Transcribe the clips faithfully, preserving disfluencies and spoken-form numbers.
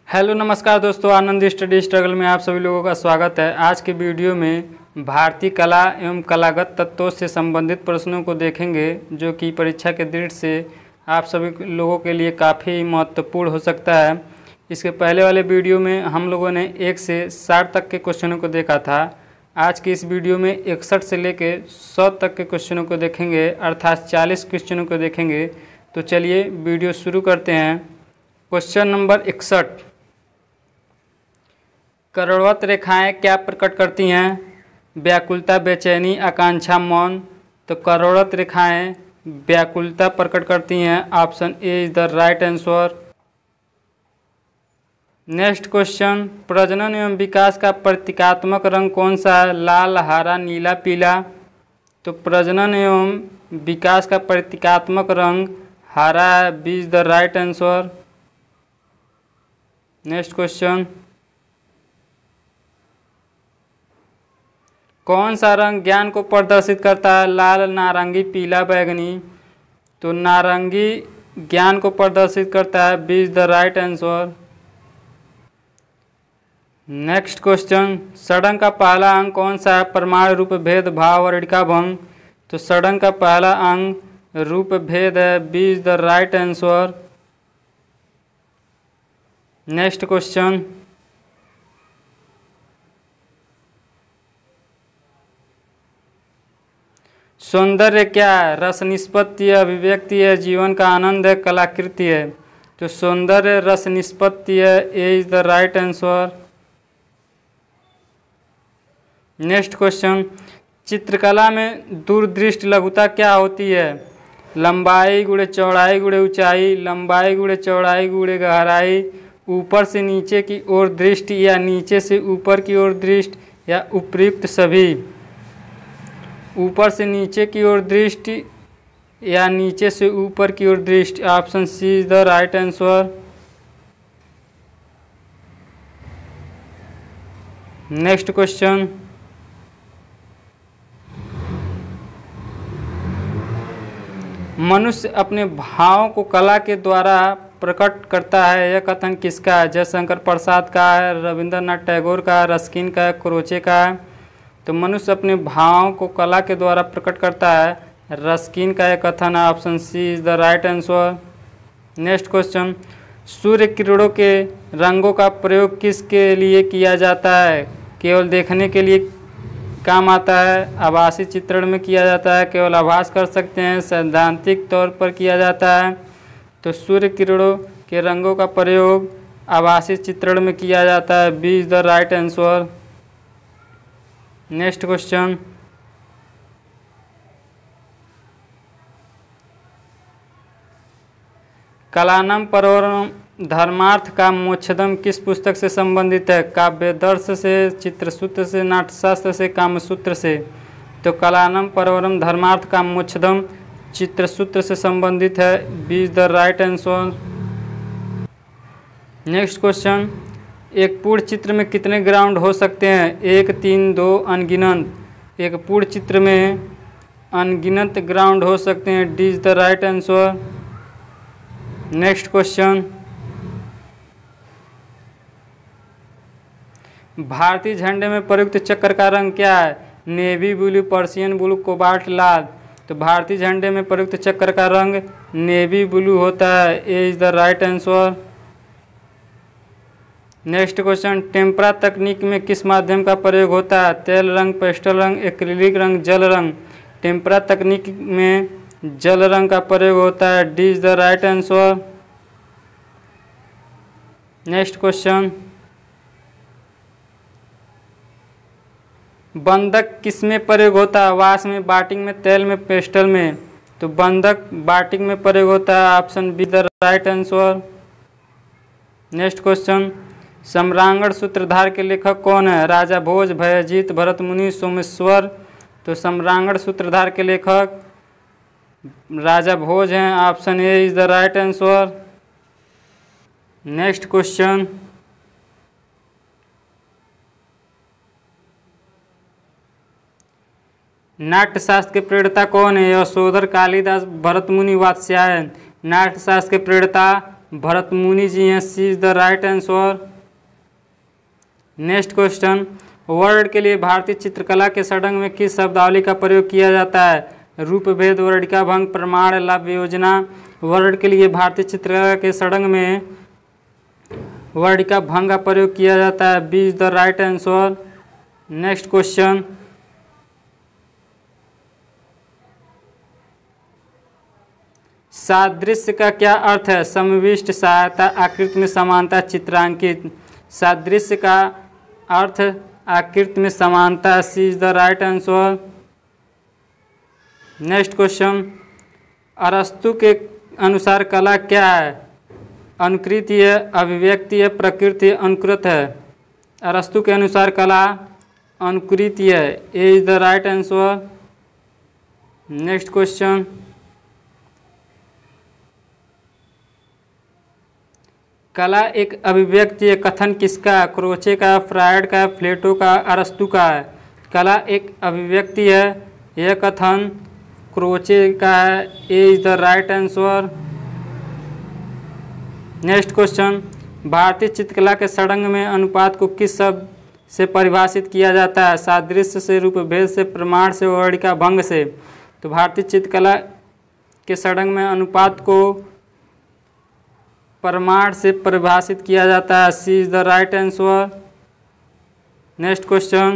Hello नमस्कार दोस्तों, आनंद study struggle में आप सभी लोगों का स्वागत है। आज के वीडियो में भारतीय कला एवं कलागत तत्वों से संबंधित प्रश्नों को देखेंगे, जो कि परीक्षा के दृष्टि से आप सभी लोगों के लिए काफ़ी महत्वपूर्ण हो सकता है। इसके पहले वाले वीडियो में हम लोगों ने एक से साठ तक के क्वेश्चनों को देखा था। आज की इस वीडियो में इकसठ से लेकर सौ तक के क्वेश्चनों को देखेंगे, अर्थात चालीस क्वेश्चनों को देखेंगे। तो चलिए वीडियो शुरू करते हैं। क्वेश्चन नंबर इकसठ, करोड़वत रेखाएं क्या प्रकट करती हैं? व्याकुलता, बेचैनी, आकांक्षा, मौन। तो करोड़वत रेखाएं व्याकुलता प्रकट करती हैं। Option A is the right answer. Next question, प्रजनन एवं विकास का प्रतीकात्मक रंग कौन सा है? लाल, हरा, नीला, पीला। तो प्रजनन एवं विकास का प्रतीकात्मक रंग हरा है। B is the right answer. Next question, कौन सा रंग ज्ञान को प्रदर्शित करता है? लाल, नारंगी, पीला, बैंगनी। तो नारंगी ज्ञान को प्रदर्शित करता है। B is the right answer. Next question, षडंग का पहला अंग कौन सा है? परमाणु, रूप भेद, भाव और ऋणिका भंग। तो षडंग का पहला अंग रूप भेद है। B is the right answer. Next question, सौंदर्य क्या है? रस निष्पत्ति है, अभिव्यक्ति है, जीवन का आनंद है, कलाकृति है। तो सौंदर्य रस निष्पत्ति है। A is the right answer. Next question, चित्रकला में दूरदृष्टि लघुता क्या होती है? लंबाई गुणे चौड़ाई गुणे ऊंचाई, लंबाई गुणे चौड़ाई गुणे गहराई, ऊपर से नीचे की ओर दृष्टि या नीचे से ऊपर की ओर दृष्टि, या उपयुक्त सभी। ऊपर से नीचे की ओर दृष्टि या नीचे से ऊपर की ओर दृष्टि। Option C is the right answer. Next question, मनुष्य अपने भावों को कला के द्वारा प्रकट करता है, यह कथन किसका है? जयशंकर प्रसाद का है, रविंद्रनाथ टैगोर का है, रस्किन का है, क्रोचे का है। तो मनुष्य अपने भावों को कला के द्वारा प्रकट करता है, रस्किन का यह कथन है। Option C is the right answer. Next question, सूर्य किरणों के रंगों का प्रयोग किसके लिए किया जाता है? केवल देखने के लिए काम आता है, आभासी चित्रण में किया जाता है, केवल आभास कर सकते हैं, सैद्धांतिक तौर पर किया जाता है। तो सूर्य किरणों के रंगों का प्रयोग आभासी चित्रण में किया जाता है। B is the right answer. Next question, कलानम परवरम धर्मार्थ का मोक्षदम किस पुस्तक से संबंधित है? काव्यदर्श से, चित्रसूत्र से, नाट्यशास्त्र से, कामसूत्र से। तो कलानम परवरम धर्मार्थ का मोक्षदम चित्रसूत्र से संबंधित है। B is the right answer. Next question, एक पूर्ण चित्र में कितने ग्राउंड हो सकते हैं? एक, तीन, दो, अनगिनत। एक पूर्ण चित्र में अनगिनत ग्राउंड हो सकते हैं। D is the right answer. Next question, भारतीय झंडे में प्रयुक्त चक्र का रंग क्या है? Navy blue, Persian blue, cobalt लाल। तो भारतीय झंडे में प्रयुक्त चक्र का रंग नेवी ब्लू होता है। A is the right answer. Next question, tempera तकनीक में किस माध्यम का प्रयोग होता है? तेल रंग, पेस्टल रंग, एक्रिलिक रंग, जल रंग। टेम्परा तकनीक में जल रंग का प्रयोग होता है। D is the right answer. Next question, बंधक किस में प्रयोग होता है? वाश में, बाटिंग में, तेल में, पेस्टल में। तो बंधक बाटिंग में प्रयोग होता है। Option B the right answer. Next question, सम्रांगण सूत्रधार के लेखक कौन है? राजा भोज, भयजीत, भरतमुनि, सोमेश्वर। तो सम्रांगण सूत्रधार के लेखक राजा भोज हैं। Option A is the right answer. Next question, नाट्यशास्त्र के प्रणेता कौन है? यशोधर, कालिदास, भरतमुनि, वात्स्यायन। नाट्यशास्त्र के प्रणेता भरत मुनि जी हैं। C is the right answer. Next question, word के लिए भारतीय चित्रकला के षडंग में किस शब्दावली का प्रयोग किया जाता है? रूप भेद, वर्णिका भंग, प्रमाण, लव्य योजना। वर्ड के लिए भारतीय चित्रकला के षडंग में वर्णिका भंग का प्रयोग किया जाता है। B is the right answer. Next question, सादृश्य का क्या अर्थ है? समविष्ट, सहायता, आकृति में समानता, चित्रांकित। सादृश्य का अर्थ आकृति में समानता। C is the right answer. Next question, अरस्तु के अनुसार कला क्या है? अनुकृति है, अभिव्यक्ति है, प्रकृति है, अनुकृत है। अरस्तु के अनुसार कला अनुकृति है। A is the right answer. Next question, कला एक अभिव्यक्ति है, कथन किसका? क्रोचे का, फ्रायड का, प्लेटो का, अरस्तु का है। कला एक अभिव्यक्ति है, यह कथन क्रोचे का है। A is the right answer. Next question, भारतीय चित्रकला के षडंग में अनुपात को किस शब्द से परिभाषित किया जाता है? सादृश्य से, रूप भेद से, प्रमाण से, वर्णिका भंग से। तो भारतीय चित्रकला के षडंग में अनुपात को प्रमाण से परिभाषित किया जाता है। C is the right answer. Next question,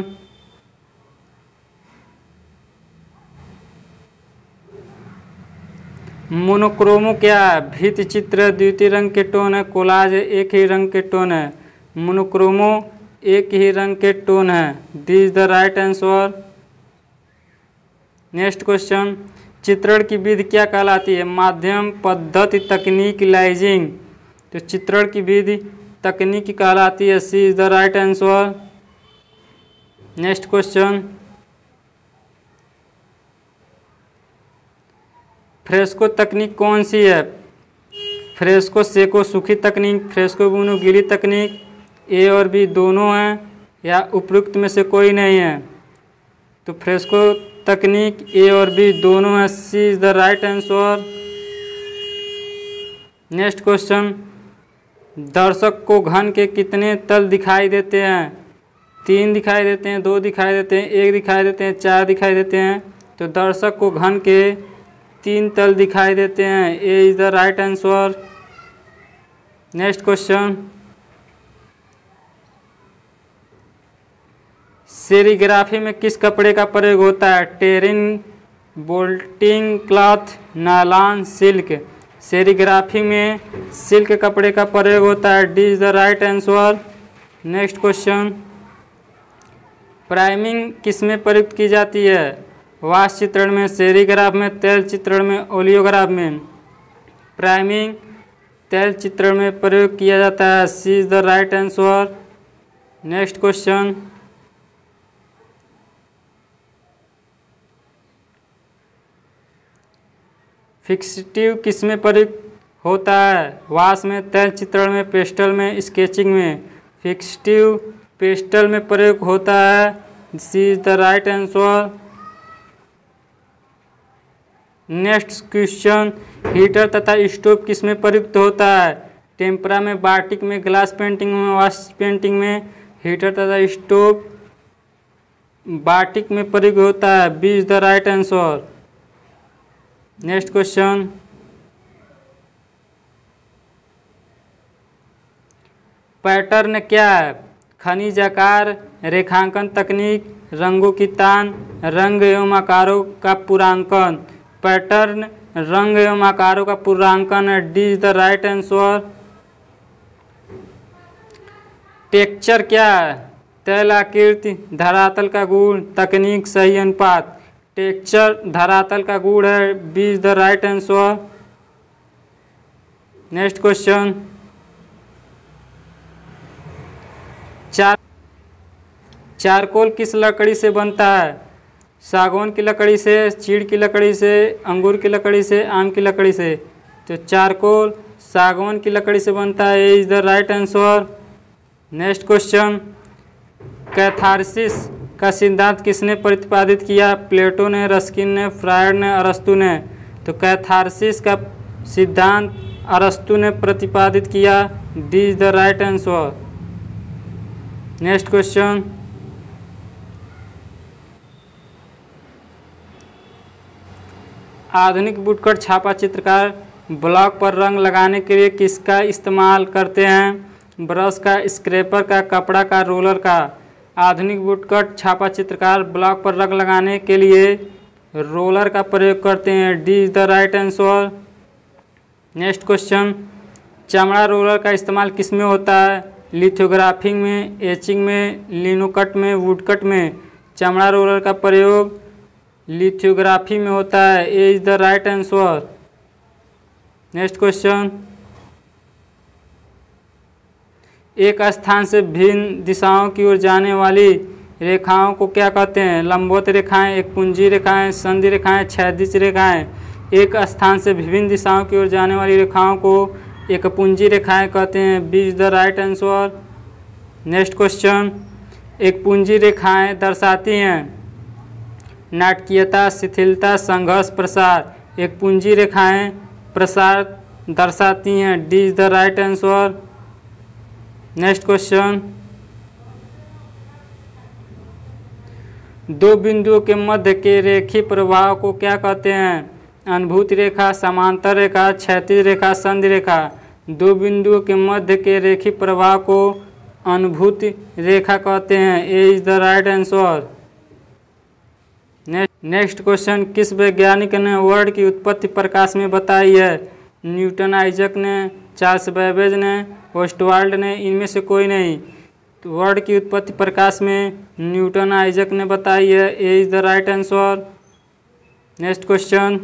monochrome क्या है? भित्ति चित्र द्वितीय रंग के टोन है, कोलाज एक ही रंग के टोन है। मोनोक्रोमो एक ही रंग के टोन है। D is the right answer. Next question, चित्रण की विधि क्या कहलाती है? माध्यम, पद्धति, तकनीक, लाइजिंग। तो चित्रण की विधि तकनीक कहलाती है। C is the right answer. Next question, fresco तकनीक कौन सी है? फ्रेस्को सेको सूखी तकनीक, फ्रेस्को बुनो गीली तकनीक। ए और बी दोनों हैं या उपयुक्त में से कोई नहीं है? तो फ्रेस्को तकनीक ए और बी दोनों हैं। C is the right answer. Next question, दर्शक को घन के कितने तल दिखाई देते हैं? तीन दिखाई देते हैं, दो दिखाई देते हैं, एक दिखाई देते हैं, चार दिखाई देते हैं। तो दर्शक को घन के तीन तल दिखाई देते हैं। A is the right answer. Next question, serigraphy में किस कपड़े का प्रयोग होता है? Terene, bolting cloth, nylon, silk. Serigraphy में सिल्क कपड़े का प्रयोग होता है। D is the right answer. Next question, priming किसमें प्रयुक्त की जाती है? वाष्प चित्रण में, सेरीग्राफ में, तेल चित्रण में, ओलियोग्राफ में। प्राइमिंग तेल चित्रण में प्रयोग किया जाता है। C is the right answer. Next question, fixative किसमें प्रयुक्त होता है? वाष्प में, तेल चित्रण में, पेस्टल में, स्केचिंग में। फिक्सेटिव पेस्टल में प्रयोग होता है। C is the right answer. Next question, heater तथा स्टोव किसमें प्रयुक्त होता है? टेम्परा में, बाटिक में, ग्लास पेंटिंग में, वाश पेंटिंग में। हीटर तथा स्टोव बाटिक में प्रयोग होता है। B is the right answer. Next question, pattern क्या है? खनिज आकार, रेखांकन तकनीक, रंगों की तान, रंग एवं आकारों का पूर्णांकन। पैटर्न रंग एवं आकारों का पूर्णांकन है। D is the right answer. Texture क्या है? तैल आकृति, धरातल का गुण, तकनीक, सही अनुपात। टेक्सचर धरातल का गुण है। B is the right answer. Next question, चार चारकोल किस लकड़ी से बनता है? सागौन की लकड़ी से, चीड़ की लकड़ी से, अंगूर की लकड़ी से, आम की लकड़ी से। तो चारकोल सागौन की लकड़ी से बनता है। A is the right answer. Next question, catharsis का सिद्धांत किसने प्रतिपादित किया? प्लेटो ने, रस्किन ने, फ्रायड ने, अरस्तु ने। तो कैथारसिस का सिद्धांत अरस्तु ने प्रतिपादित किया? D is the right answer. Next question, आधुनिक वुडकट छापा चित्रकार ब्लॉक पर रंग लगाने के लिए किसका इस्तेमाल करते हैं? ब्रश का, स्क्रैपर का, कपड़ा का, रोलर का। आधुनिक वुडकट छापा चित्रकार ब्लॉक पर रंग लगाने के लिए रोलर का प्रयोग करते हैं। D is the right answer. Next question, चमड़ा रोलर का इस्तेमाल किस में होता है? लिथोग्राफी में, एचिंग में, लिनोकट में, वुडकट में। चमड़ा रोलर का प्रयोग लिथोग्राफी में होता है। A is the right answer. Next question, एक स्थान से भिन्न दिशाओं की ओर जाने वाली रेखाओं को क्या कहते हैं? लंबवत रेखाएं, एक पुंजी रेखाएं, संधि रेखाएं, क्षैतिज रेखाएं। एक स्थान से विभिन्न दिशाओं की ओर जाने वाली रेखाओं को एक पुंजी रेखाएं कहते हैं। B is the right answer. Next question, एक पुंजी रेखाएं दर्शाती हैं नाटकीयता, शिथिलता, संघर्ष, प्रसार। एक पुंजी रेखाएं प्रसार दर्शाती हैं। D is the right answer. Next question, दो बिंदुओं के मध्य के रेखीय प्रवाह को क्या कहते हैं? अनुभूति रेखा, समांतर रेखा, क्षैतिज रेखा, संधि रेखा। दो बिंदुओं के मध्य के रेखीय प्रवाह को अनुभूति रेखा कहते हैं। A is the right answer. Next question, किस वैज्ञानिक ने वर्ड की उत्पत्ति प्रकाश में बताई है? न्यूटन, आइजक ने, चार्ल्स बेबेज ने, ओस्टवाल्ड ने, इनमें से कोई नहीं। तो वर्ड की उत्पत्ति प्रकाश में न्यूटन, आइजक ने बताई है। A is the right answer. Next question,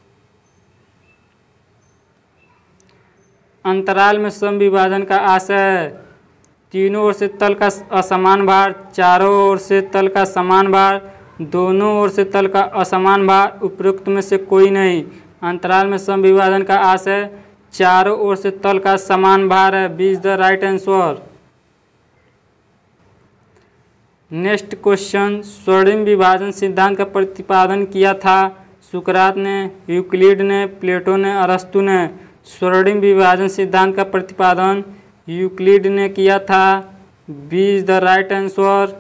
अंतराल में समविभाजन का आशय है? तीनों ओर से तल का असमान भार, चारों ओर से तल का समान भार, दोनों ओर से तल का असमान भार, उपरोक्त में से कोई नहीं। अंतराल में समविभाजन का आशय चारों ओर से तल का समान भार है। B is the right answer. Next question, स्वर्णिम विभाजन सिद्धांत का प्रतिपादन किया था? सुकरात ने, यूक्लिड ने, प्लेटो ने, अरस्तु ने। स्वर्णिम विभाजन सिद्धांत का प्रतिपादन यूक्लिड ने किया था। B is the right answer.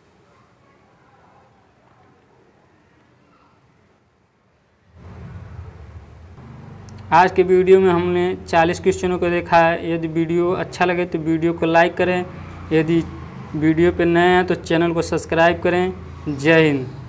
आज के वीडियो में हमने चालीस क्वेश्चनों को देखा है। यदि वीडियो अच्छा लगे तो वीडियो को लाइक करें। यदि वीडियो पे नए हैं तो चैनल को सब्सक्राइब करें। जय हिंद।